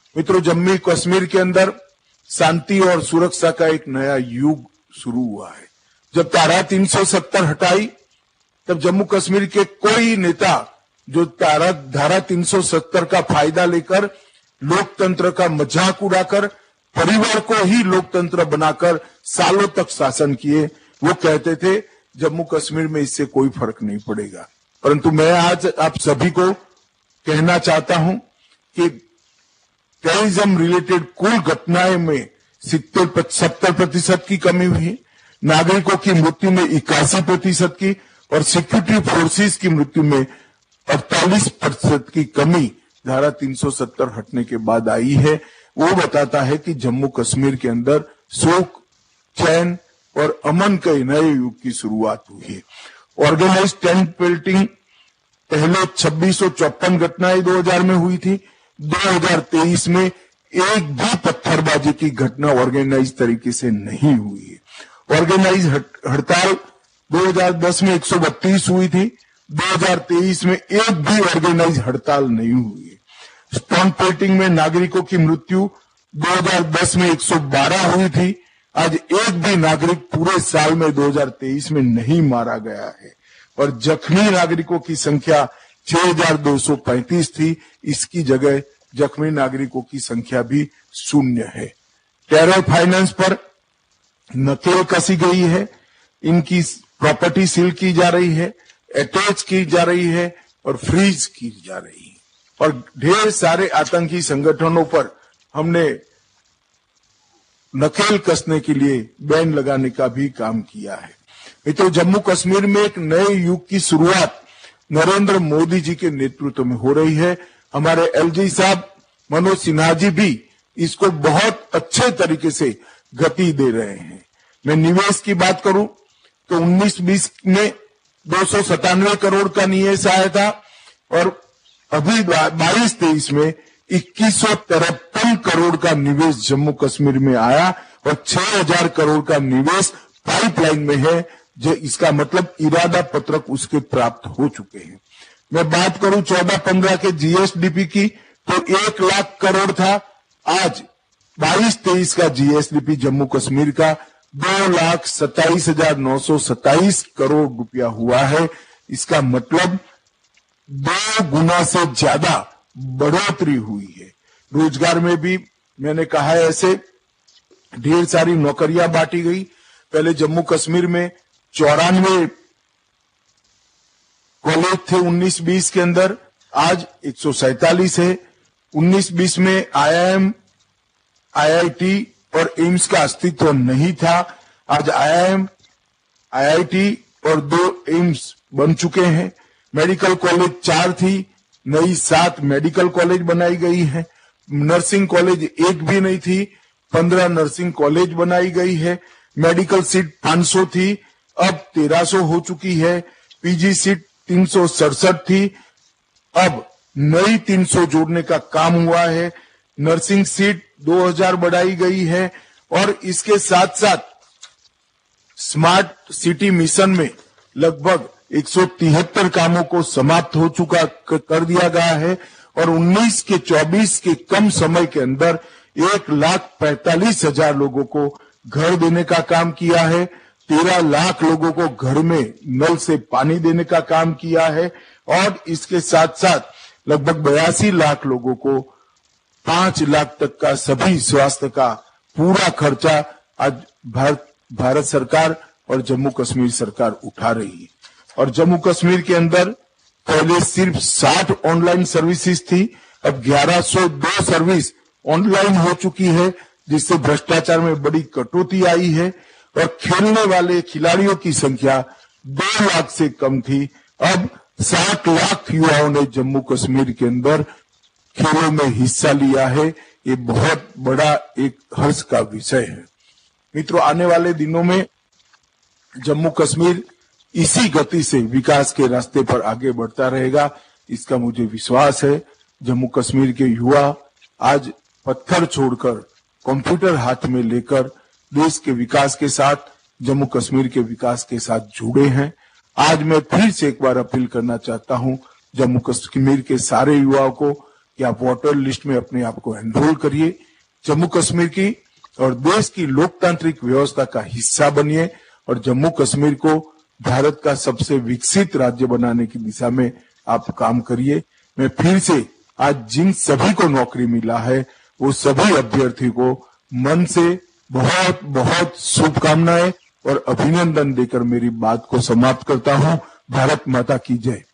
मित्रों, जम्मू कश्मीर के अंदर शांति और सुरक्षा का एक नया युग शुरू हुआ है। जब धारा 370 हटाई तब जम्मू कश्मीर के कोई नेता जो धारा 370 का फायदा लेकर लोकतंत्र का मजाक उड़ाकर परिवार को ही लोकतंत्र बनाकर सालों तक शासन किए, वो कहते थे जम्मू कश्मीर में इससे कोई फर्क नहीं पड़ेगा। परंतु मैं आज आप सभी को कहना चाहता हूं कि टेररिज्म रिलेटेड कुल घटनाएं में 70% की कमी हुई, नागरिकों की मृत्यु में 81% की और सिक्योरिटी फोर्सेस की मृत्यु में 48% की कमी धारा 370 हटने के बाद आई है। वो बताता है कि जम्मू कश्मीर के अंदर सुख, चैन और अमन के नए युग की शुरुआत हुई है। ऑर्गेनाइज टेंट पेल्टिंग पहले 2654 घटनाएं 2000 में हुई थी। 2023 में एक भी पत्थरबाजी की घटना ऑर्गेनाइज तरीके से नहीं हुई है। ऑर्गेनाइज हड़ताल 2010 में 132 हुई थी, 2023 में एक भी ऑर्गेनाइज हड़ताल नहीं हुई है। स्टोन पेल्टिंग में नागरिकों की मृत्यु 2010 में 112 हुई थी, आज एक भी नागरिक पूरे साल में 2023 में नहीं मारा गया है और जख्मी नागरिकों की संख्या 6235 थी, इसकी जगह जख्मी नागरिकों की संख्या भी 0 है। टेरर फाइनेंस पर नकेल कसी गई है, इनकी प्रॉपर्टी सील की जा रही है, अटैच की जा रही है और फ्रीज की जा रही है और ढेर सारे आतंकी संगठनों पर हमने नकेल कसने के लिए बैन लगाने का भी काम किया है। तो जम्मू कश्मीर में एक नए युग की शुरुआत नरेंद्र मोदी जी के नेतृत्व में हो रही है। हमारे एलजी साहब मनोज सिन्हा जी भी इसको बहुत अच्छे तरीके से गति दे रहे हैं। मैं निवेश की बात करूं तो 19-20 में 297 करोड़ का निवेश आया था और अभी 22-23 में 2153 करोड़ का निवेश जम्मू कश्मीर में आया और 6000 करोड़ का निवेश पाइपलाइन में है, जो इसका मतलब इरादा पत्रक उसके प्राप्त हो चुके हैं। मैं बात करूं 14-15 के जीएसडीपी की तो 1 लाख करोड़ था, आज 22-23 का जीएसडीपी जम्मू कश्मीर का 2,27,927 करोड़ रुपया हुआ है। इसका मतलब 2 गुना से ज्यादा बढ़ोतरी हुई है। रोजगार में भी मैंने कहा है ऐसे ढेर सारी नौकरियां बांटी गई। पहले जम्मू कश्मीर में 94 कॉलेज थे 19-20 के अंदर, आज 147 है। 19-20 में आईआईएम, आईआईटी और एम्स का अस्तित्व नहीं था, आज आईआईएम, आईआईटी और 2 एम्स बन चुके हैं। मेडिकल कॉलेज 4 थी, नई 7 मेडिकल कॉलेज बनाई गई है। नर्सिंग कॉलेज एक भी नहीं थी, 15 नर्सिंग कॉलेज बनाई गई है। मेडिकल सीट 500 थी, अब 1300 हो चुकी है। पीजी सीट 367 थी, अब नई 300 जोड़ने का काम हुआ है। नर्सिंग सीट 2000 बढ़ाई गई है और इसके साथ साथ स्मार्ट सिटी मिशन में लगभग 173 कामों को समाप्त हो चुका कर दिया गया है और 19 के 24 के कम समय के अंदर 1,45,000 लोगों को घर देने का काम किया है। 13 लाख लोगों को घर में नल से पानी देने का काम किया है और इसके साथ साथ लगभग 82 लाख लोगों को 5 लाख तक का सभी स्वास्थ्य का पूरा खर्चा आज भारत सरकार और जम्मू कश्मीर सरकार उठा रही है। और जम्मू कश्मीर के अंदर पहले सिर्फ 60 ऑनलाइन सर्विसेज थी, अब 1102 सर्विस ऑनलाइन हो चुकी है, जिससे भ्रष्टाचार में बड़ी कटौती आई है और खेलने वाले खिलाड़ियों की संख्या 2 लाख से कम थी, अब 7 लाख युवाओं ने जम्मू कश्मीर के अंदर खेलों में हिस्सा लिया है। ये बहुत बड़ा एक हर्ष का विषय है। मित्रों, आने वाले दिनों में जम्मू कश्मीर इसी गति से विकास के रास्ते पर आगे बढ़ता रहेगा, इसका मुझे विश्वास है। जम्मू कश्मीर के युवा आज पत्थर छोड़कर कंप्यूटर हाथ में लेकर देश के विकास के साथ, जम्मू कश्मीर के विकास के साथ जुड़े हैं। आज मैं फिर से एक बार अपील करना चाहता हूं जम्मू कश्मीर के सारे युवाओं को कि आप वोटर लिस्ट में अपने आप को एनरोल करिए, जम्मू कश्मीर की और देश की लोकतांत्रिक व्यवस्था का हिस्सा बनिए और जम्मू कश्मीर को भारत का सबसे विकसित राज्य बनाने की दिशा में आप काम करिए। मैं फिर से आज जिन सभी को नौकरी मिला है वो सभी अभ्यर्थी को मन से बहुत बहुत शुभकामनाएं और अभिनंदन देकर मेरी बात को समाप्त करता हूं। भारत माता की जय।